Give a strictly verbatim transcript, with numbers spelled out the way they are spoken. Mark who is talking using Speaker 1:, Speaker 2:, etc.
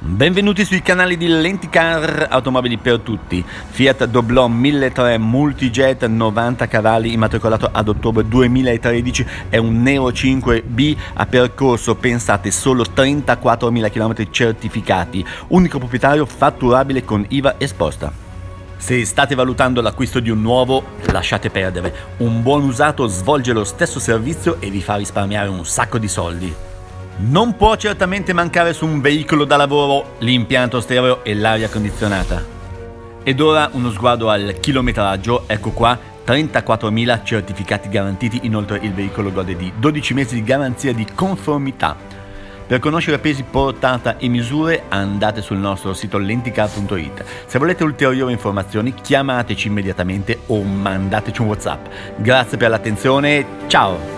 Speaker 1: Benvenuti sui canali di Lenticar, automobili per tutti. Fiat Doblò milletrecento Multijet novanta cavalli, immatricolato ad ottobre duemilatredici, è un Neo cinque B, ha percorso, pensate, solo trentaquattromila chilometri certificati, unico proprietario, fatturabile con I V A esposta. Se state valutando l'acquisto di un nuovo, lasciate perdere. Un buon usato svolge lo stesso servizio e vi fa risparmiare un sacco di soldi. Non può certamente mancare su un veicolo da lavoro l'impianto stereo e l'aria condizionata. Ed ora uno sguardo al chilometraggio, ecco qua, trentaquattromila certificati garantiti, inoltre il veicolo gode di dodici mesi di garanzia di conformità. Per conoscere pesi, portata e misure andate sul nostro sito lenticar punto it. Se volete ulteriori informazioni chiamateci immediatamente o mandateci un WhatsApp. Grazie per l'attenzione, ciao!